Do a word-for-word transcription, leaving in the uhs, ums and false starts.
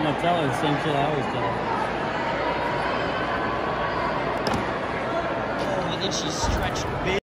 I tell her the same shit I always tell her. Oh, and then she stretched big.